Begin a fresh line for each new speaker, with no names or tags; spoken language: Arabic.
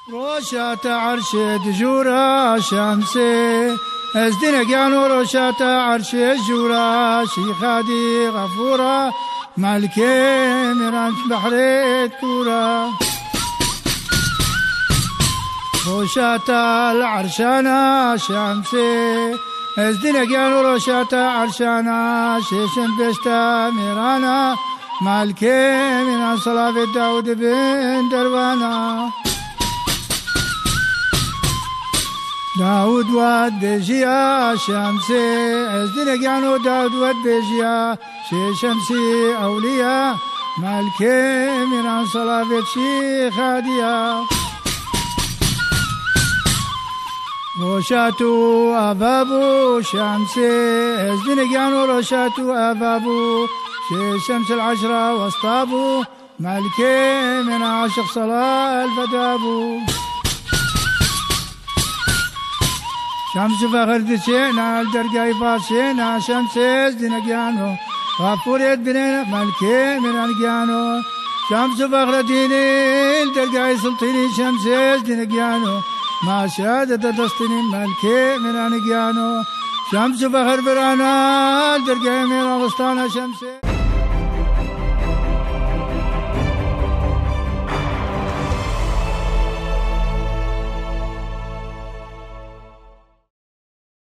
روشات عرش دجورا شمسي ازدنك يا نور روشات عرش الجورا شيخادي غفورا مالكي ميران بحريت كورا روشات العرشانا شمسي ازدنك يا نور روشات عرشانا شيشن بشتا ميرانا مالكي ميران صلاة داود بن دروانا داود واد بيجيا شمسي ازدنك يانو داود واد بيجيا شي شمسي أولياء مالكي من صلابة شي خادية روشاتو أبابو شمسي ازدنك يانو روشاتو أبابو شي شمس العشرة واسطابو مالكي من عاشق صلاة الفدابو شمس فخر دشينا الدرقاي باشينا شمس دينقيانو غفوريت بنينا ملكي من القيانو شمس فخر ديني الدرقاي سلطيني شمس دينقيانو ما شهادة دستني ملكي من القيانو شمس فخر برانا الدرقاي من الغسطانة شمس